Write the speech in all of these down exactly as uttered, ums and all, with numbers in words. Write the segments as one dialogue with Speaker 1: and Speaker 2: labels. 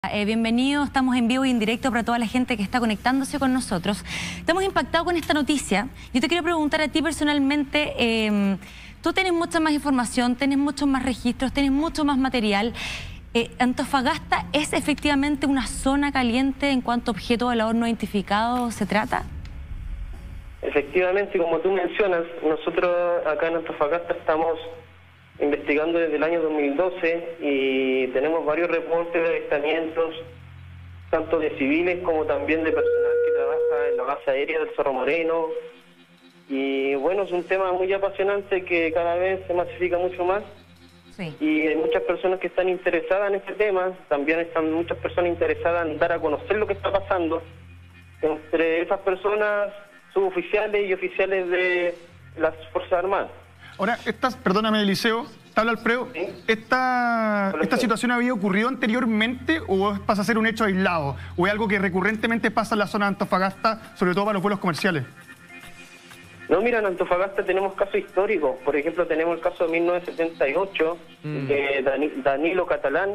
Speaker 1: Eh, bienvenido, estamos en vivo y en directo para toda la gente que está conectándose con nosotros. Estamos impactados con esta noticia. Yo te quiero preguntar a ti personalmente, eh, tú tienes mucha más información, tienes muchos más registros, tienes mucho más material. Eh, ¿Antofagasta es efectivamente una zona caliente en cuanto a objeto volador no identificado se trata?
Speaker 2: Efectivamente, como tú mencionas, nosotros acá en Antofagasta estamos investigando desde el año dos mil doce y tenemos varios reportes de avistamientos, tanto de civiles como también de personal que trabaja en la base aérea del Cerro Moreno. Y bueno, es un tema muy apasionante que cada vez se masifica mucho más. Sí. Y hay muchas personas que están interesadas en este tema, también están muchas personas interesadas en dar a conocer lo que está pasando. Entre esas personas, suboficiales y oficiales de las Fuerzas Armadas.
Speaker 3: Ahora, estas, perdóname, Eliseo, ¿te habla Alfredo? ¿Sí? ¿Esta, ¿Esta situación había ocurrido anteriormente o pasa a ser un hecho aislado? ¿O es algo que recurrentemente pasa en la zona de Antofagasta, sobre todo para los vuelos comerciales?
Speaker 2: No, mira, en Antofagasta tenemos casos históricos. Por ejemplo, tenemos el caso de mil novecientos setenta y ocho mm. de Dani, Danilo Catalán,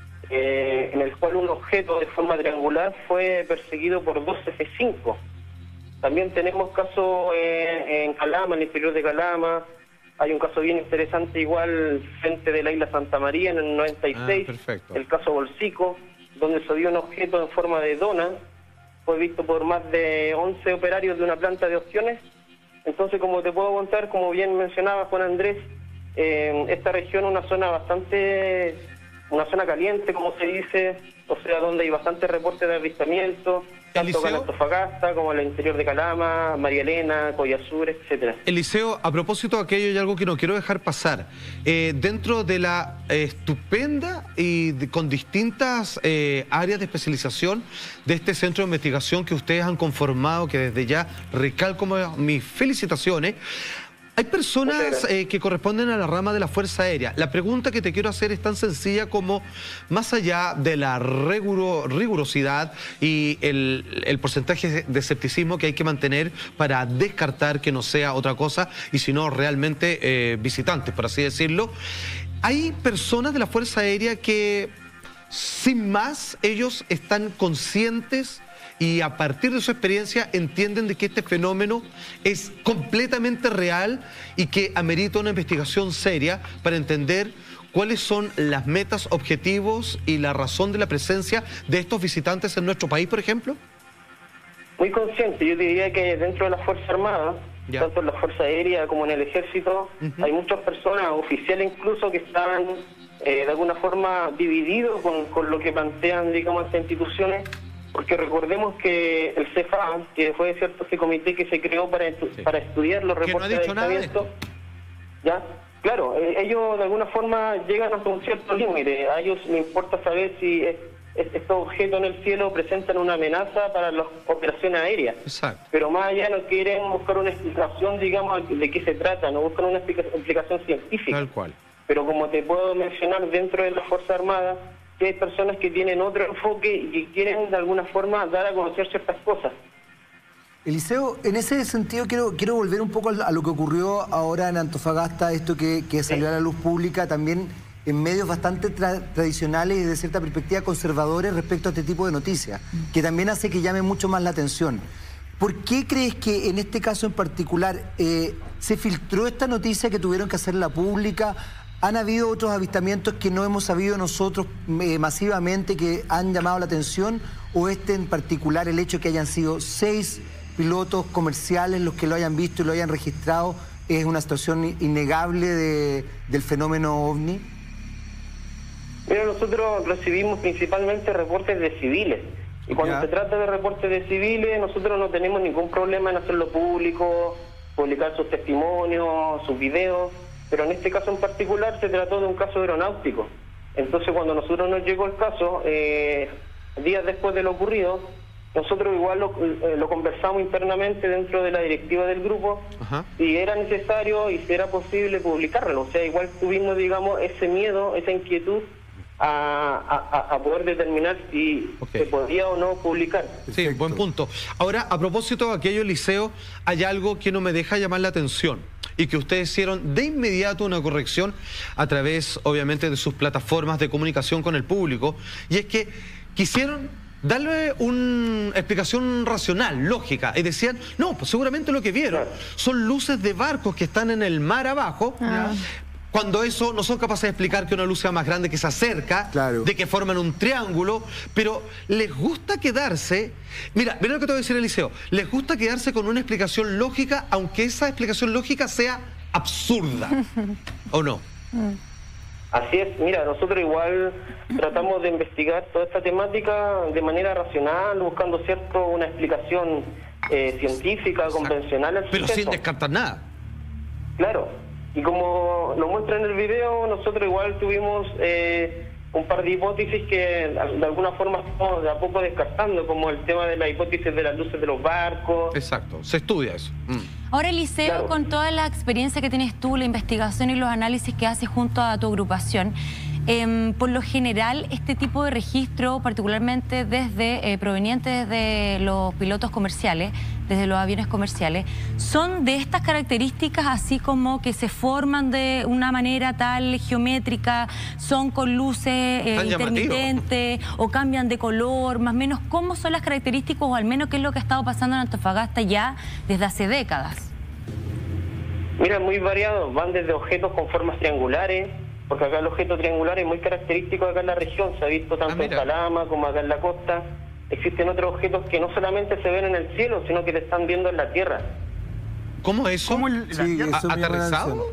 Speaker 2: eh, en el cual un objeto de forma triangular fue perseguido por dos F cinco. También tenemos casos eh, en Calama, en el interior de Calama. Hay un caso bien interesante igual frente de la isla Santa María en el noventa y seis, ah, el caso Bolsico, donde se vio un objeto en forma de dona, fue visto por más de once operarios de una planta de opciones. Entonces, como te puedo contar, como bien mencionaba Juan Andrés, eh, esta región es una zona bastante, una zona caliente, como se dice, o sea, donde hay bastantes reportes de avistamientos, tanto en Antofagasta como en el interior de Calama, María Elena, Collazur, etcétera.
Speaker 4: Eliseo, a propósito de aquello, hay algo que no quiero dejar pasar. Eh, dentro de la eh, estupenda y de, con distintas eh, áreas de especialización de este centro de investigación que ustedes han conformado, que desde ya recalco mis felicitaciones, hay personas eh, que corresponden a la rama de la Fuerza Aérea. La pregunta que te quiero hacer es tan sencilla como, más allá de la riguro, rigurosidad y el, el porcentaje de escepticismo que hay que mantener para descartar que no sea otra cosa, y si no realmente eh, visitantes, por así decirlo, hay personas de la Fuerza Aérea que, sin más, ellos están conscientes y a partir de su experiencia entienden de que este fenómeno es completamente real y que amerita una investigación seria para entender cuáles son las metas, objetivos y la razón de la presencia de estos visitantes en nuestro país, por ejemplo.
Speaker 2: Muy consciente, yo diría que dentro de las Fuerzas Armadas, ya. tanto en la Fuerza Aérea como en el Ejército, uh-huh. hay muchas personas, oficiales incluso, que están eh, de alguna forma divididos con, con lo que plantean, digamos, estas instituciones. Porque recordemos que el C E F A, que fue cierto ese comité que se creó para, estu sí. para estudiar los reportes no de avistamiento, ya, claro, eh, ellos de alguna forma llegan hasta un cierto límite. A ellos les importa saber si es, es, estos objetos en el cielo presentan una amenaza para las operaciones aéreas.
Speaker 4: Exacto.
Speaker 2: Pero más allá no quieren buscar una explicación, digamos, de qué se trata, no buscan una explicación científica.
Speaker 4: Tal cual.
Speaker 2: Pero como te puedo mencionar, dentro de las Fuerzas Armadas, que hay personas que tienen otro enfoque y que quieren de alguna forma dar a conocer ciertas cosas.
Speaker 5: Eliseo, en ese sentido quiero, quiero volver un poco a lo que ocurrió ahora en Antofagasta, esto que, que salió sí. a la luz pública también en medios bastante tra tradicionales y de cierta perspectiva conservadores respecto a este tipo de noticias, mm. que también hace que llame mucho más la atención. ¿Por qué crees que en este caso en particular eh, se filtró esta noticia que tuvieron que hacerla pública? ¿Han habido otros avistamientos que no hemos sabido nosotros eh, masivamente que han llamado la atención? ¿O este en particular, el hecho de que hayan sido seis pilotos comerciales los que lo hayan visto y lo hayan registrado, es una situación innegable de, del fenómeno OVNI?
Speaker 2: Mira, nosotros recibimos principalmente reportes de civiles. Y cuando ya. se trata de reportes de civiles, nosotros no tenemos ningún problema en hacerlo público, publicar sus testimonios, sus videos. Pero en este caso en particular se trató de un caso aeronáutico. Entonces, cuando a nosotros nos llegó el caso, eh, días después de lo ocurrido, nosotros igual lo, eh, lo conversamos internamente dentro de la directiva del grupo, Ajá. si era necesario y si era posible publicarlo. O sea, igual tuvimos, digamos, ese miedo, esa inquietud a, a, a poder determinar si okay. se podía o no publicar.
Speaker 4: Sí, Perfecto. Buen punto. Ahora, a propósito de aquello, Eliseo, hay algo que no me deja llamar la atención y que ustedes hicieron de inmediato una corrección a través, obviamente, de sus plataformas de comunicación con el público, y es que quisieron darle una explicación racional, lógica, y decían, no, pues seguramente lo que vieron son luces de barcos que están en el mar abajo, ah. cuando eso no son capaces de explicar que una luz sea más grande que se acerca, claro. de que forman un triángulo, pero les gusta quedarse, mira, mira lo que te voy a decir, Eliseo, les gusta quedarse con una explicación lógica, aunque esa explicación lógica sea absurda, ¿o no?
Speaker 2: Así es, mira, nosotros igual tratamos de investigar toda esta temática de manera racional, buscando cierto una explicación eh, científica, convencional al
Speaker 4: Pero
Speaker 2: suceso.
Speaker 4: sin descartar nada.
Speaker 2: Claro, y como lo muestra en el video, nosotros igual tuvimos eh, un par de hipótesis que de alguna forma estamos de a poco descartando, como el tema de la hipótesis de las luces de los barcos.
Speaker 4: Exacto, se estudia eso. Mm.
Speaker 1: Ahora, Eliseo,
Speaker 2: Claro.
Speaker 1: con toda la experiencia que tienes tú, la investigación y los análisis que haces junto a tu agrupación, eh, por lo general, este tipo de registro, particularmente desde eh, provenientes de los pilotos comerciales, desde los aviones comerciales, son de estas características, así como que se forman de una manera tal geométrica, son con luces eh, intermitentes o cambian de color, más o menos, ¿cómo son las características o al menos qué es lo que ha estado pasando en Antofagasta ya desde hace décadas?
Speaker 2: Mira, muy variados, van desde objetos con formas triangulares, porque acá el objeto triangular es muy característico acá en la región, se ha visto tanto
Speaker 4: Ah,
Speaker 2: en Calama como acá en la costa. Existen otros objetos que no solamente se ven en el cielo, sino que se están viendo en la tierra.
Speaker 4: ¿Cómo es eso?
Speaker 3: ¿Cómo el-
Speaker 5: Sí,
Speaker 3: la-
Speaker 5: eso me llama la
Speaker 4: ¿Aterrizado?
Speaker 5: atención.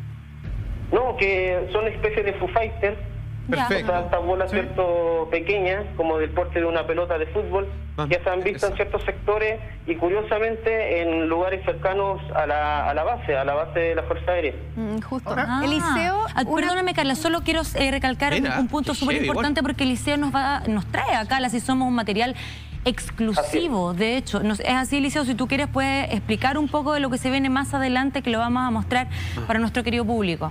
Speaker 2: No, que son especies de Foo Fighters,
Speaker 4: Perfecto.
Speaker 2: o sea, estas bolas
Speaker 3: Sí.
Speaker 2: cierto pequeñas, como del porte de una pelota de fútbol,
Speaker 4: Ah,
Speaker 2: ya se han visto
Speaker 4: eso.
Speaker 2: en ciertos sectores y curiosamente en lugares cercanos a la, a la base, a la base de la Fuerza Aérea.
Speaker 6: Mm, justo.
Speaker 1: Ah.
Speaker 6: Eliseo,
Speaker 1: Ah,
Speaker 6: una-
Speaker 1: perdóname, Carla, solo quiero eh, recalcar un-
Speaker 4: Mira,
Speaker 1: un, punto
Speaker 4: qué
Speaker 1: súper
Speaker 4: heavy,
Speaker 1: importante porque Eliseo nos va nos trae acá, así somos un material exclusivo, de hecho. Nos, es así, Eliseo, si tú quieres puedes explicar un poco de lo que se viene más adelante, que lo vamos a mostrar para nuestro querido público.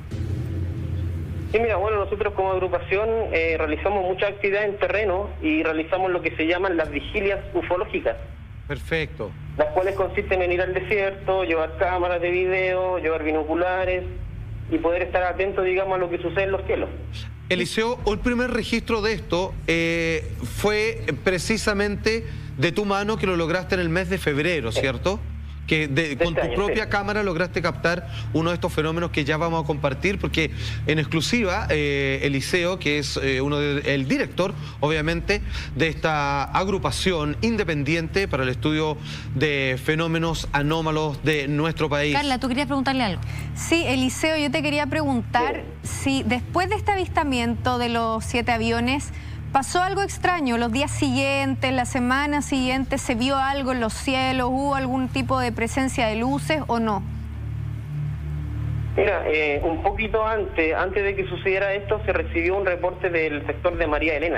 Speaker 2: Sí, mira, bueno, nosotros como agrupación eh, realizamos mucha actividad en terreno y realizamos lo que se llaman las vigilias ufológicas,
Speaker 4: Perfecto.
Speaker 2: las cuales consisten en ir al desierto, llevar cámaras de video, llevar binoculares y poder estar atentos, digamos, a lo que sucede en los cielos.
Speaker 4: Eliseo, el primer registro de esto eh, fue precisamente de tu mano, que lo lograste en el mes de febrero, ¿cierto? Que de- con
Speaker 2: este
Speaker 4: tu
Speaker 2: año,
Speaker 4: propia
Speaker 2: sí.
Speaker 4: cámara lograste captar uno de estos fenómenos que ya vamos a compartir, porque en exclusiva eh, Eliseo, que es eh, uno de- el director, obviamente, de esta agrupación independiente para el estudio de fenómenos anómalos de nuestro país.
Speaker 1: Carla, tú querías preguntarle algo.
Speaker 6: Sí, Eliseo, yo te quería preguntar si después de este avistamiento de los siete aviones pasó algo extraño, los días siguientes, la semana siguiente, ¿se vio algo en los cielos? ¿Hubo algún tipo de presencia de luces o no?
Speaker 2: Mira, eh, un poquito antes, antes de que sucediera esto, se recibió un reporte del sector de María Elena,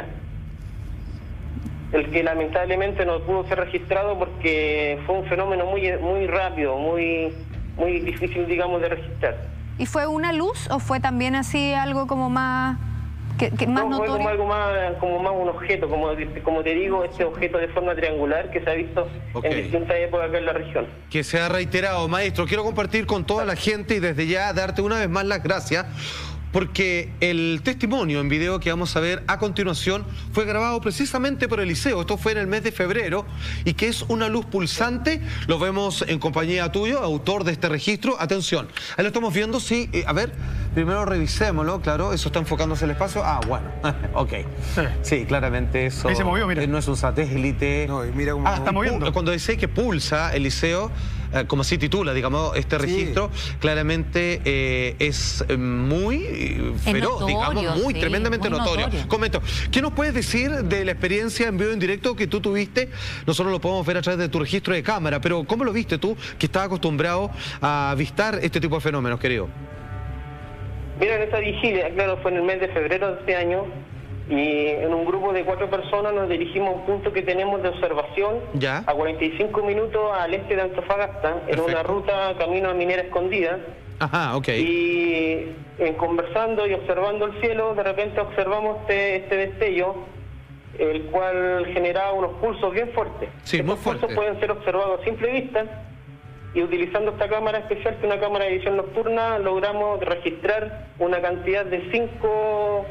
Speaker 2: el que lamentablemente no pudo ser registrado porque fue un fenómeno muy muy rápido, muy muy difícil, digamos, de registrar.
Speaker 6: ¿Y fue una luz o fue también así algo como más, que, que más
Speaker 2: No, fue como
Speaker 6: notorio?
Speaker 2: algo más, como más un objeto, como, como te digo, este objeto de forma triangular que se ha visto
Speaker 4: Ok.
Speaker 2: en distintas épocas acá en la región.
Speaker 4: Que se ha reiterado, maestro. Quiero compartir con toda la gente y desde ya darte una vez más las gracias, porque el testimonio en video que vamos a ver a continuación fue grabado precisamente por Eliseo. Esto fue en el mes de febrero y que es una luz pulsante. Lo vemos en compañía tuyo, autor de este registro. Atención, ahí lo estamos viendo, sí. eh, a ver, primero revisémoslo, claro. Eso está enfocándose el espacio. Ah, bueno, ok. Sí, claramente eso.
Speaker 3: Ahí se movió, mira.
Speaker 4: eh, No es un satélite.
Speaker 5: No, y mira cómo-
Speaker 4: Ah,
Speaker 3: está moviendo.
Speaker 4: Cuando dice que pulsa, Eliseo, eh, como así titula, digamos, este
Speaker 5: Sí.
Speaker 4: registro, claramente eh, es eh, muy eh, feroz,
Speaker 1: notorio,
Speaker 4: digamos, muy
Speaker 1: sí,
Speaker 4: tremendamente
Speaker 1: muy
Speaker 4: notorio.
Speaker 1: notorio.
Speaker 4: Comento, ¿qué nos puedes decir de la experiencia en vivo en directo que tú tuviste? Nosotros lo podemos ver a través de tu registro de cámara, pero ¿cómo lo viste tú, que estás acostumbrado a avistar este tipo de fenómenos, querido?
Speaker 2: Mira, en esa vigilia, claro, fue en el mes de febrero de este año, y en un grupo de cuatro personas nos dirigimos a un punto que tenemos de observación
Speaker 4: Ya.
Speaker 2: a cuarenta y cinco minutos al este de Antofagasta, en una
Speaker 4: Perfecto.
Speaker 2: ruta camino a Minera Escondida,
Speaker 4: Ajá, ok.
Speaker 2: y en conversando y observando el cielo, de repente observamos este, este destello, el cual generaba unos pulsos bien fuertes.
Speaker 4: Sí, muy
Speaker 2: Estos pulsos
Speaker 4: fuertes.
Speaker 2: pueden ser observados a simple vista, y utilizando esta cámara especial, que es una cámara de visión nocturna, logramos registrar una cantidad de cinco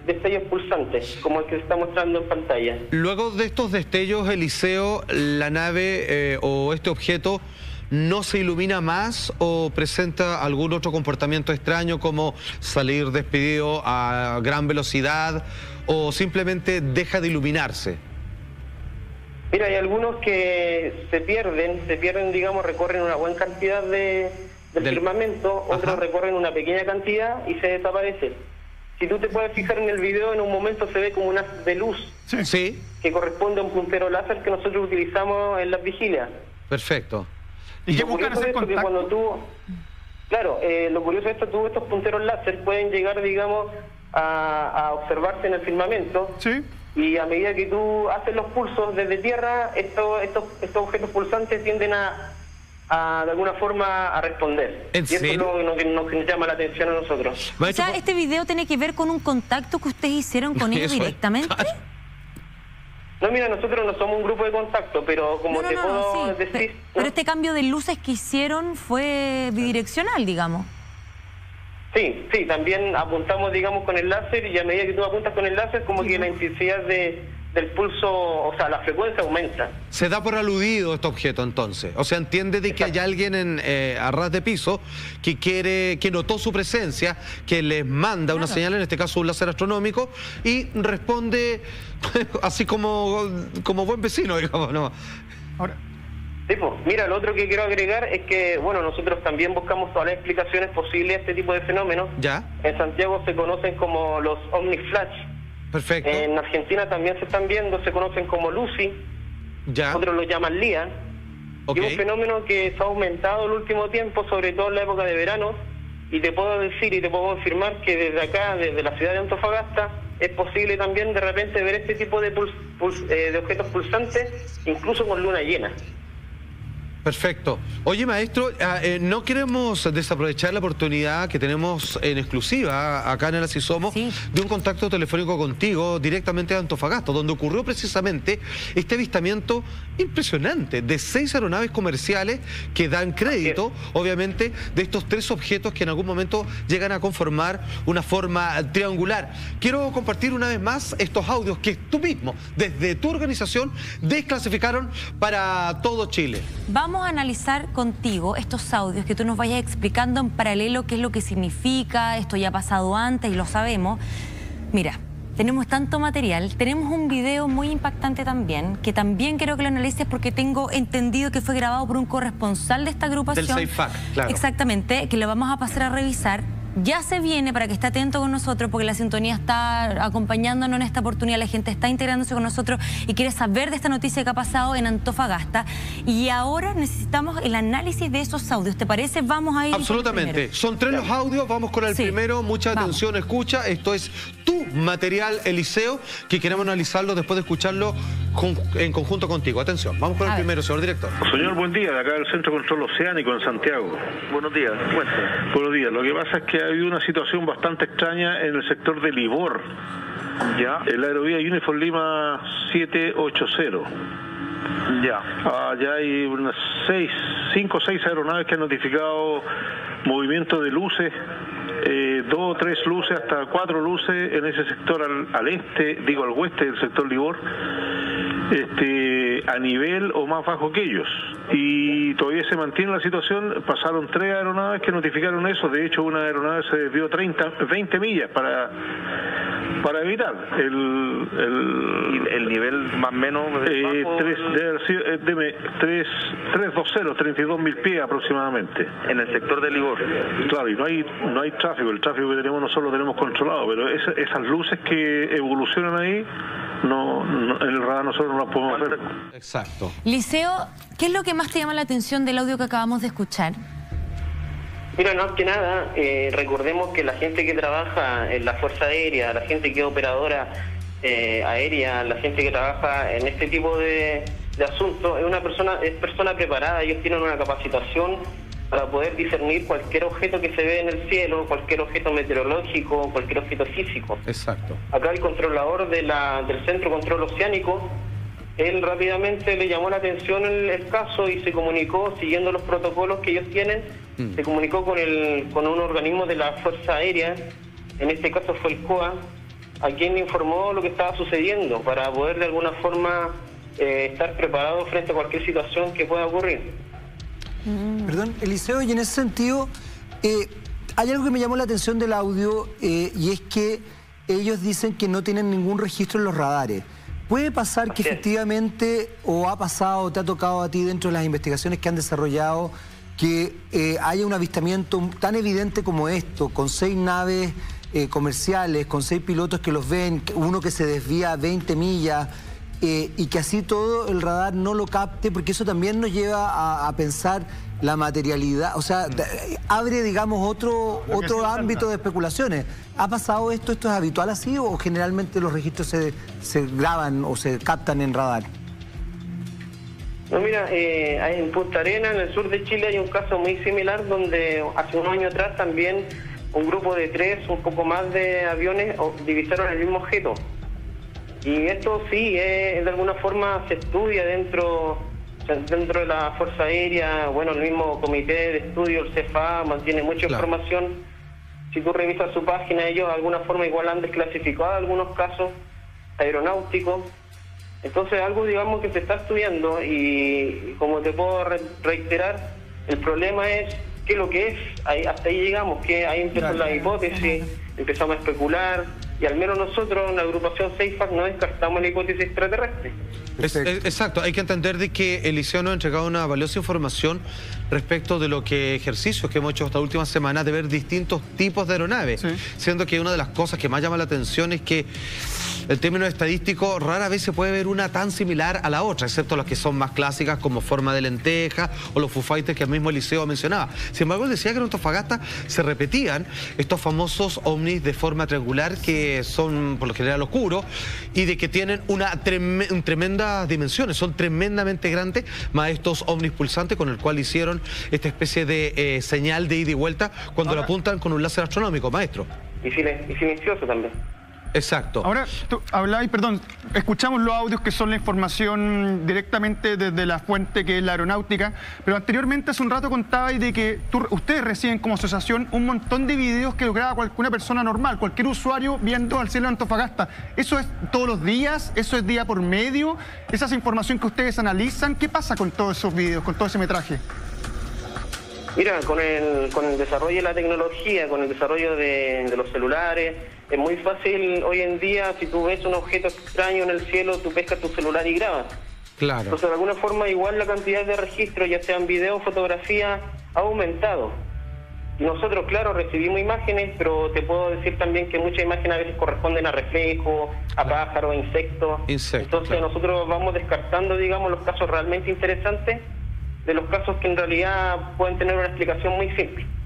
Speaker 2: destellos pulsantes, como el que se está mostrando en pantalla.
Speaker 4: Luego de estos destellos, Eliseo, la nave eh, o este objeto no se ilumina más o presenta algún otro comportamiento extraño como salir despedido a gran velocidad o simplemente deja de iluminarse.
Speaker 2: Mira, hay algunos que se pierden, se pierden, digamos, recorren una buena cantidad de, del, del firmamento, otros Ajá. recorren una pequeña cantidad y se desaparecen. Si tú te puedes fijar en el video, en un momento se ve como un haz de luz
Speaker 4: sí. Sí.
Speaker 2: que corresponde a un puntero láser que nosotros utilizamos en las vigilias.
Speaker 4: Perfecto.
Speaker 3: ¿Y qué buscan hacer contacto?
Speaker 2: Cuando tú, claro, eh, lo curioso de esto, tú, estos punteros láser pueden llegar, digamos, a, a observarse en el firmamento.
Speaker 3: Sí.
Speaker 2: Y a medida que tú haces los pulsos desde tierra, estos, estos, estos objetos pulsantes tienden a, a, de alguna forma, a responder.
Speaker 4: ¿En
Speaker 2: y eso
Speaker 4: serio?
Speaker 2: es lo que nos, nos llama la atención a nosotros.
Speaker 1: O sea, ¿este video tiene que ver con un contacto que ustedes hicieron con ellos directamente?
Speaker 2: No, mira, nosotros no somos un grupo de contacto, pero como
Speaker 1: no, no,
Speaker 2: te
Speaker 1: no,
Speaker 2: puedo
Speaker 1: sí.
Speaker 2: decir...
Speaker 1: Pero,
Speaker 2: ¿no?
Speaker 1: pero este cambio de luces que hicieron fue bidireccional, digamos.
Speaker 2: Sí, sí, también apuntamos, digamos, con el láser y a medida que tú apuntas con el láser, como sí, que la intensidad de, del pulso, o sea, la frecuencia aumenta.
Speaker 4: Se da por aludido este objeto, entonces. O sea, entiende de que hay alguien en, eh, a ras de piso que quiere, que notó su presencia, que les manda claro. una señal, en este caso un láser astronómico, y responde así como, como buen vecino, digamos, ¿no?
Speaker 3: Ahora...
Speaker 2: Sí, pues, mira, lo otro que quiero agregar es que, bueno, nosotros también buscamos todas las explicaciones posibles a este tipo de fenómenos.
Speaker 4: Ya.
Speaker 2: En Santiago se conocen como los OmniFlash.
Speaker 4: Perfecto.
Speaker 2: En Argentina también se están viendo, se conocen como Lucy.
Speaker 4: Ya.
Speaker 2: Otros lo llaman Lía.
Speaker 4: Okay.
Speaker 2: Y es un fenómeno que se ha aumentado el último tiempo, sobre todo en la época de verano. Y te puedo decir y te puedo confirmar que desde acá, desde la ciudad de Antofagasta, es posible también de repente ver este tipo de, puls, puls, eh, de objetos pulsantes, incluso con luna llena.
Speaker 4: Perfecto. Oye, maestro, eh, no queremos desaprovechar la oportunidad que tenemos en exclusiva acá en el Así Somos sí. de un contacto telefónico contigo directamente de Antofagasta, donde ocurrió precisamente este avistamiento impresionante de seis aeronaves comerciales que dan crédito, obviamente, de estos tres objetos que en algún momento llegan a conformar una forma triangular. Quiero compartir una vez más estos audios que tú mismo, desde tu organización, desclasificaron para todo Chile.
Speaker 1: Vamos a analizar contigo estos audios, que tú nos vayas explicando en paralelo qué es lo que significa, esto ya ha pasado antes y lo sabemos. Mira, tenemos tanto material, tenemos un video muy impactante también, que también quiero que lo analices porque tengo entendido que fue grabado por un corresponsal de esta agrupación.
Speaker 4: Del CEIFAC, claro.
Speaker 1: Exactamente, que lo vamos a pasar a revisar. Ya se viene para que esté atento con nosotros porque la sintonía está acompañándonos en esta oportunidad, la gente está integrándose con nosotros y quiere saber de esta noticia que ha pasado en Antofagasta. Y ahora necesitamos el análisis de esos audios. ¿Te parece? Vamos a ir.
Speaker 4: Absolutamente. Son tres los audios, vamos con el sí. primero. Mucha atención, vamos. Escucha. Esto es tu material, Eliseo, que queremos analizarlo después de escucharlo con, en conjunto contigo. Atención, vamos con a el ver. primero, señor director.
Speaker 7: Señor, buen día, de acá del Centro de Control Oceánico en Santiago.
Speaker 8: Buenos días, cuéntame.
Speaker 7: Buenos días, lo que pasa es que ha habido una situación bastante extraña en el sector de Libor.
Speaker 8: Ya.
Speaker 7: El aerovía Uniform Lima siete ocho cero.
Speaker 8: Ya.
Speaker 7: Allá hay unas seis, cinco o seis aeronaves que han notificado movimiento de luces, eh, dos o tres luces, hasta cuatro luces en ese sector al, al este, digo al oeste del sector Libor, este, a nivel o más bajo que ellos. Y todavía se mantiene la situación. Pasaron tres aeronaves que notificaron eso. De hecho, una aeronave se desvió treinta, veinte millas para para evitar el el,
Speaker 8: el nivel más o menos
Speaker 7: eh, tres, de, de, tres, tres veinte, treinta y dos mil pies aproximadamente
Speaker 8: en el sector de Libor.
Speaker 7: Claro, y no hay no hay tráfico. El tráfico que tenemos nosotros lo tenemos controlado, pero esa, esas luces que evolucionan ahí no, no en el radar nosotros no las podemos ver.
Speaker 4: Exacto.
Speaker 1: Liceo, ¿qué es lo que más te llama la atención del audio que acabamos de escuchar?
Speaker 2: Mira, más que nada, eh, recordemos que la gente que trabaja en la Fuerza Aérea, la gente que es operadora eh, aérea, la gente que trabaja en este tipo de, de asuntos, es una persona, es persona preparada. Ellos tienen una capacitación para poder discernir cualquier objeto que se ve en el cielo, cualquier objeto meteorológico, cualquier objeto físico.
Speaker 4: Exacto.
Speaker 2: Acá el controlador de la, del Centro de Control Oceánico, él rápidamente le llamó la atención el, el caso y se comunicó, siguiendo los protocolos que ellos tienen, mm. se comunicó con el con un organismo de la Fuerza Aérea, en este caso fue el C O A, a quién le informó lo que estaba sucediendo para poder de alguna forma eh, estar preparado frente a cualquier situación que pueda ocurrir.
Speaker 5: Mm. Perdón, Eliseo, y en ese sentido, eh, hay algo que me llamó la atención del audio eh, y es que ellos dicen que no tienen ningún registro en los radares. ¿Puede pasar que efectivamente, o ha pasado, o te ha tocado a ti dentro de las investigaciones que han desarrollado, que eh, haya un avistamiento tan evidente como esto, con seis naves eh, comerciales, con seis pilotos que los ven, uno que se desvía a veinte millas, eh, y que así todo el radar no lo capte? Porque eso también nos lleva a, a pensar la materialidad, o sea, abre, digamos, otro, otro ámbito de especulaciones. ¿Ha pasado esto? ¿Esto es habitual así o generalmente los registros se, se graban o se captan en radar?
Speaker 2: No, mira, eh, en Punta Arenas, en el sur de Chile, hay un caso muy similar donde hace un año atrás también un grupo de tres, un poco más de aviones divisaron el mismo objeto. Y esto sí, eh, de alguna forma se estudia dentro, dentro de la Fuerza Aérea. Bueno, el mismo comité de estudio, el C F A, mantiene mucha claro. información. Si tú revisas su página, ellos de alguna forma igual han desclasificado algunos casos aeronáuticos. Entonces algo, digamos, que se está estudiando y como te puedo re reiterar, el problema es qué es lo que es. Ahí, hasta ahí llegamos, que ahí empezó la hipótesis, empezamos a especular y al menos nosotros en la agrupación SAFEAC no descartamos la hipótesis extraterrestre.
Speaker 4: Es, es, exacto, hay que entender de que Eliseo nos ha entregado una valiosa información respecto de lo que ejercicios que hemos hecho esta última semana de ver distintos tipos de aeronaves, sí. siendo que una de las cosas que más llama la atención es que en términos estadísticos rara vez se puede ver una tan similar a la otra, excepto las que son más clásicas como forma de lenteja o los Foo Fighters que el mismo Eliseo mencionaba. Sin embargo, él decía que en Antofagasta se repetían estos famosos ovnis de forma triangular que son por lo general oscuros y de que tienen una trem tremendas dimensiones, son tremendamente grandes, más estos ovnis pulsantes con el cual hicieron esta especie de eh, señal de ida y vuelta cuando Ahora, la apuntan con un láser astronómico, maestro.
Speaker 2: Y, silen y silencioso también.
Speaker 4: Exacto.
Speaker 3: Ahora, tú hablabas, perdón, escuchamos los audios que son la información directamente desde la fuente que es la aeronáutica, pero anteriormente hace un rato contabais de que tú, ustedes reciben como asociación un montón de videos que lo graba cualquier persona normal, cualquier usuario viendo al cielo de Antofagasta. ¿Eso es todos los días? ¿Eso es día por medio? ¿Esa es información que ustedes analizan? ¿Qué pasa con todos esos videos, con todo ese metraje?
Speaker 2: Mira, con el, con el desarrollo de la tecnología, con el desarrollo de, de los celulares, es muy fácil hoy en día, si tú ves un objeto extraño en el cielo, tú pescas tu celular y grabas.
Speaker 4: Claro.
Speaker 2: Entonces, de alguna forma, igual la cantidad de registros, ya sean video o fotografía, ha aumentado. Y nosotros, claro, recibimos imágenes, pero te puedo decir también que muchas imágenes a veces corresponden a reflejos, a claro. pájaros, a insectos.
Speaker 4: Insectos.
Speaker 2: Entonces, claro. nosotros vamos descartando, digamos, los casos realmente interesantes de los casos que en realidad pueden tener una explicación muy simple.